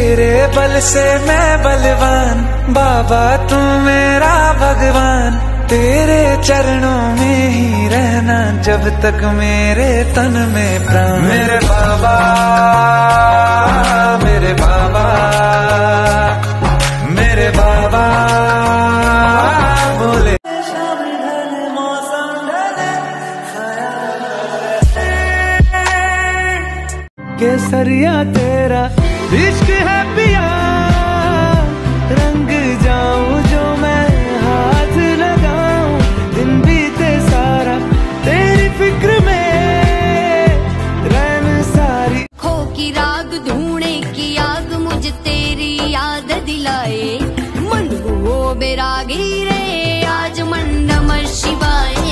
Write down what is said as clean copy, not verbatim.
तेरे बल से मैं बलवान, बाबा तू मेरा भगवान। तेरे चरणों में ही रहना जब तक मेरे तन में प्राण। मेरे बाबा, मेरे बाबा, मेरे बाबा बोले। केसरिया तेरा इश्क है पिया, रंग जाऊं जो मैं हाथ लगाऊं। दिन बीते सारा तेरी फिक्र में रैन सारी। खो की राग ढूंढे की आग मुझे तेरी याद दिलाए। मन वो बैरागी रे आज मन नमः शिवाय।